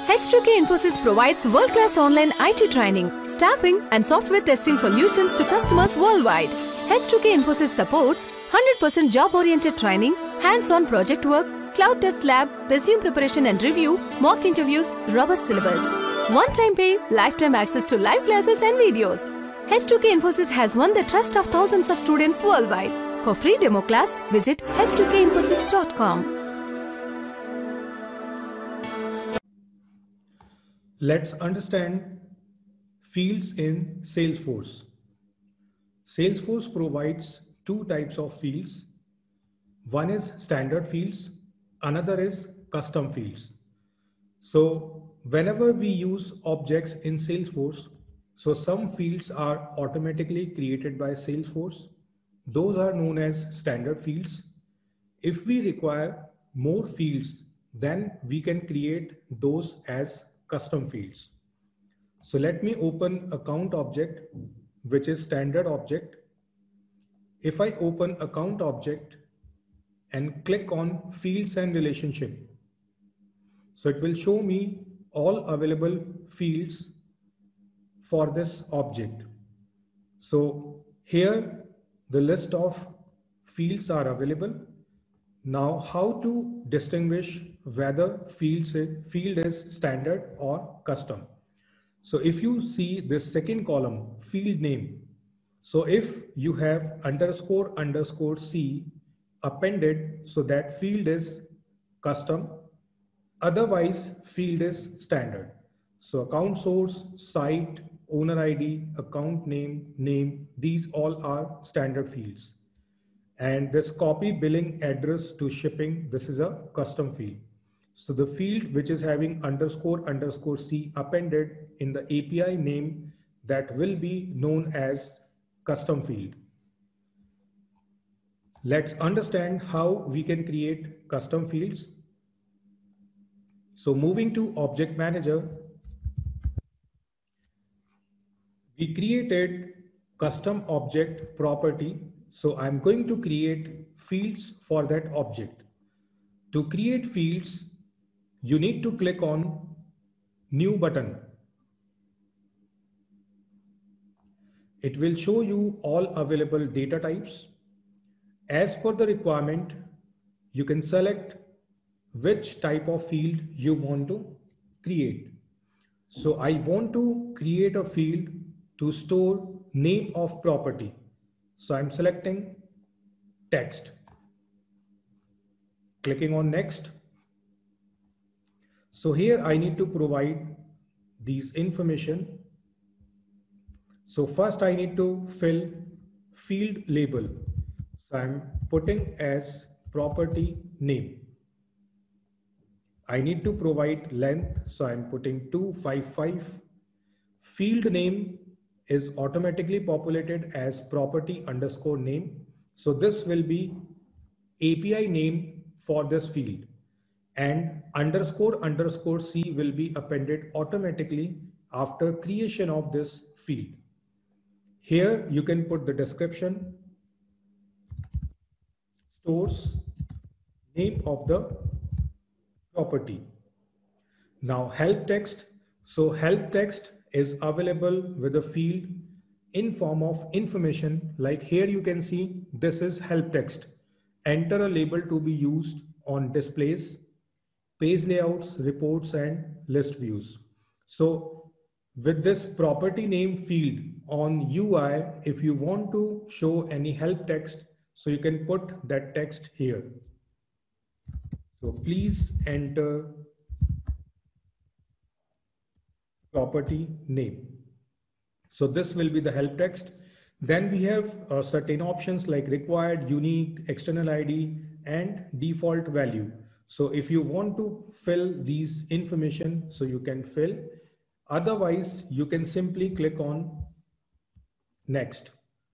H2K Infosys provides world-class online IT training, staffing and software testing solutions to customers worldwide. H2K Infosys supports 100% job-oriented training, hands-on project work, cloud test lab, resume preparation and review, mock interviews, robust syllabus. One-time pay, lifetime access to live classes and videos. H2K Infosys has won the trust of thousands of students worldwide. For free demo class, visit h2kinfosys.com. Let's understand fields in Salesforce. Salesforce provides two types of fields. One is standard fields, another is custom fields. So whenever we use objects in Salesforce, so some fields are automatically created by Salesforce. Those are known as standard fields. If we require more fields, then we can create those as custom fields. So let me open account object, which is standard object. If I open account object and click on fields and relationship, so it will show me all available fields for this object. So here the list of fields are available. Now how to distinguish whether field is standard or custom. So if you see this second column, field name. So if you have __C appended, so that field is custom, otherwise field is standard. So account source, site, owner ID, account name, these all are standard fields. And this copy billing address to shipping, this is a custom field. So the field which is having __C appended in the API name, that will be known as custom field. Let's understand how we can create custom fields. So moving to Object Manager, we created custom object property. So I'm going to create fields for that object. To create fields, you need to click on New button. It will show you all available data types. As per the requirement, you can select which type of field you want to create. So I want to create a field to store name of property. So I'm selecting text, clicking on next. So here I need to provide these information. So first I need to fill field label. So I'm putting as property name. I need to provide length. So I'm putting 255. Field name is automatically populated as property underscore name. So this will be API name for this field, and __C will be appended automatically after creation of this field. Here you can put the description, stores name of the property. Now help text. So help text is available with a field in form of information, like here you can see this is help text. Enter a label to be used on displays, page layouts, reports and list views. So with this property name field on UI, if you want to show any help text, so you can put that text here. So please enter property name. So this will be the help text. Then we have certain options like required, unique, external ID and default value. So if you want to fill these information, so you can fill. Otherwise, you can simply click on next.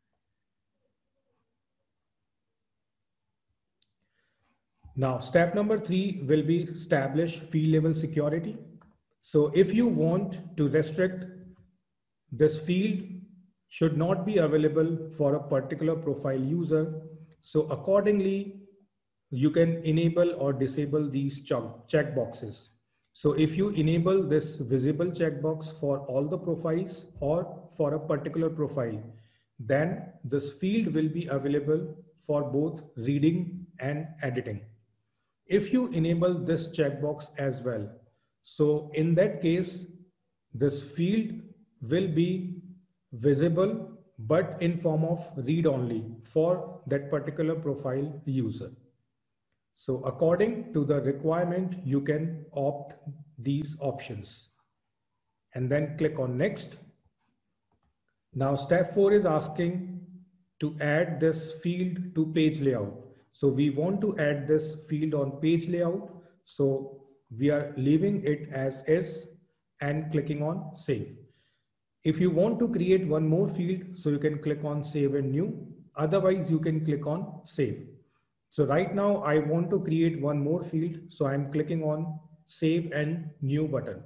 Now, step number 3 will be establish field level security. So if you want to restrict this field should not be available for a particular profile user, so accordingly, you can enable or disable these check boxes. So if you enable this visible checkbox for all the profiles or for a particular profile, then this field will be available for both reading and editing. If you enable this checkbox as well, so in that case, this field will be visible but in form of read only for that particular profile user. So according to the requirement, you can opt these options and then click on next. Now step 4 is asking to add this field to page layout. So we want to add this field on page layout. So we are leaving it as is and clicking on save. If you want to create one more field, so you can click on save and new. Otherwise you can click on save. So right now I want to create one more field. So I'm clicking on save and new button.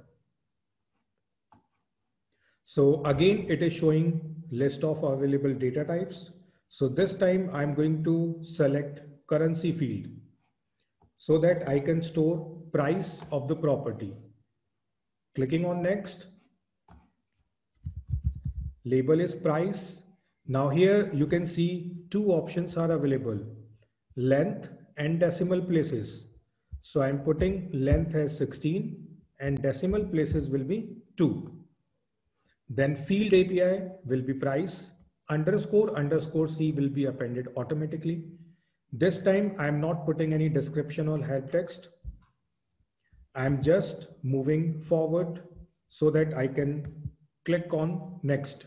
So again, it is showing list of available data types. So this time I'm going to select currency field so that I can store price of the property. Clicking on next. Label is price. Now here you can see two options are available, length and decimal places. So I'm putting length as 16 and decimal places will be 2. Then field API will be price, underscore C will be appended automatically. This time I'm not putting any description or help text. I'm just moving forward so that I can click on next.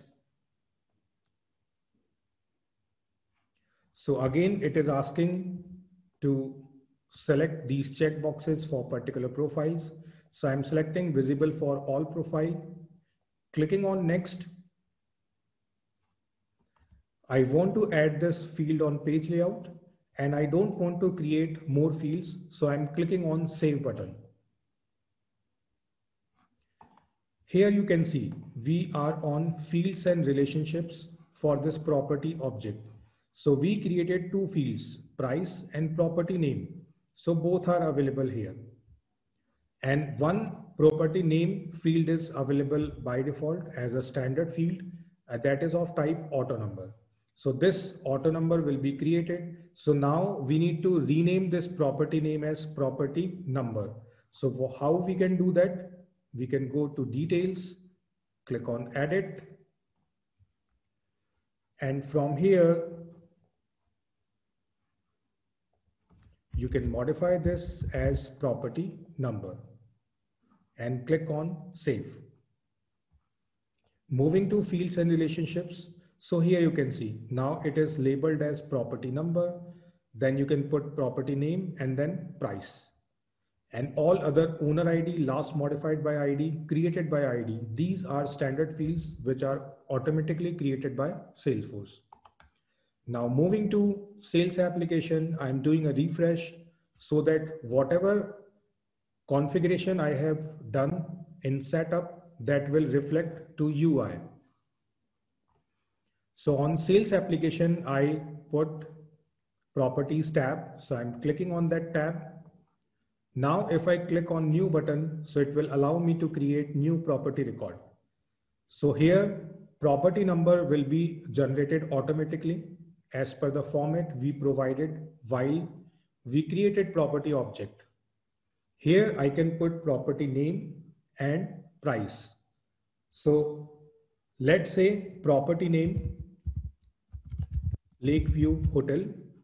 So again, it is asking to select these checkboxes for particular profiles. So I'm selecting visible for all profile, clicking on next. I want to add this field on page layout and I don't want to create more fields. So I'm clicking on save button. Here you can see we are on fields and relationships for this property object. So we created two fields, price and property name. So both are available here. And one property name field is available by default as a standard field that is of type auto number. So this auto number will be created. So now we need to rename this property name as property number. So how we can do that? We can go to details, click on edit. And from here, you can modify this as property number and click on save. Moving to fields and relationships. So here you can see now it is labeled as property number. Then you can put property name and then price. And all other owner ID, last modified by ID, created by ID. These are standard fields which are automatically created by Salesforce. Now moving to sales application, I'm doing a refresh so that whatever configuration I have done in setup, that will reflect to UI. So on sales application, I put properties tab. So I'm clicking on that tab. Now if I click on new button, so it will allow me to create new property record. So here property number will be generated automatically as per the format we provided while we created property object. Here I can put property name and price. So let's say property name Lakeview Hotel,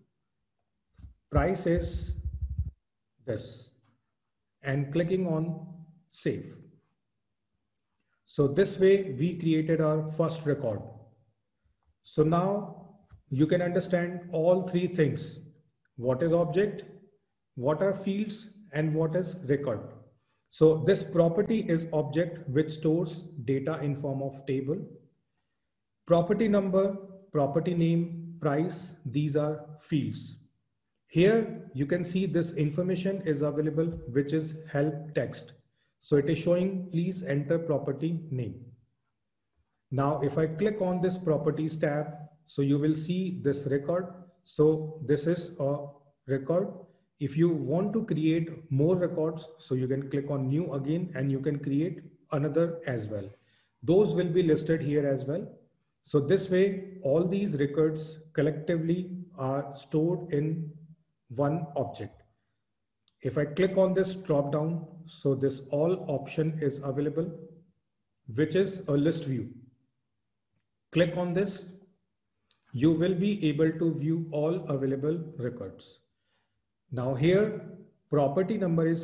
price is this, and clicking on save. So this way we created our first record. So now you can understand all three things. What is object, what are fields, and what is record. So this property is object which stores data in form of table. Property number, property name, price, these are fields. Here you can see this information is available, which is help text. So it is showing please enter property name. Now if I click on this properties tab, so you will see this record. So this is a record If you want to create more records, so you can click on new again and you can create another as well. Those will be listed here as well. So this way, all these records collectively are stored in one object. If I click on this drop down, so this all option is available, which is a list view. Click on this, you will be able to view all available records. Now here, property number is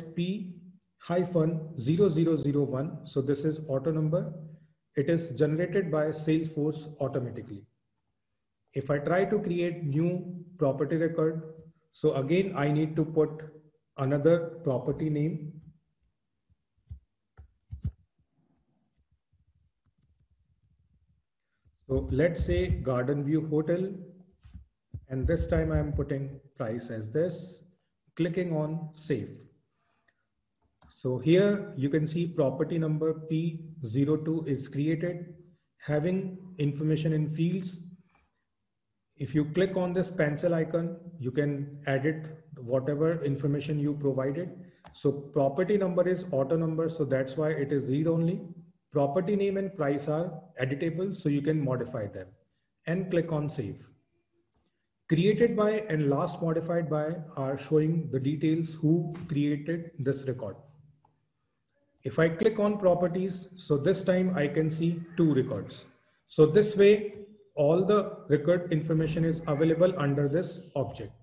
P-0001. So this is auto number. It is generated by Salesforce automatically. If I try to create new property record, so again, I need to put another property name. So let's say Garden View Hotel, and this time I'm putting price as this, clicking on save. So here you can see property number P02 is created, having information in fields. If you click on this pencil icon, you can edit whatever information you provided. So property number is auto number, so that's why it is read only. Property name and price are editable, so you can modify them, and click on save. Created by and last modified by are showing the details who created this record. If I click on properties, so this time I can see 2 records. So this way, all the record information is available under this object.